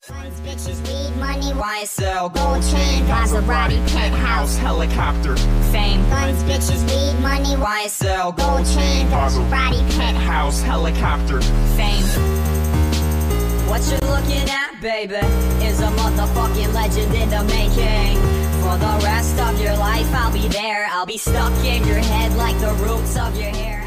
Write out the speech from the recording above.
Funds, bitches, weed, money, YSL, gold chain, Maserati, penthouse, helicopter, fame. Funds, bitches, weed, money, YSL, gold chain, Maserati, penthouse, helicopter, fame. What you're looking at, baby, is a motherfucking legend in the making. For the rest of your life, I'll be there. I'll be stuck in your head like the roots of your hair.